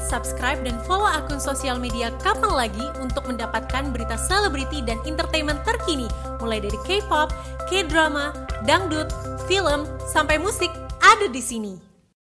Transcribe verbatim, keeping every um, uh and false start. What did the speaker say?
subscribe dan follow akun sosial media Kapan Lagi untuk mendapatkan berita selebriti dan entertainment terkini, mulai dari K-pop, K-drama, dangdut, film, sampai musik ada di sini.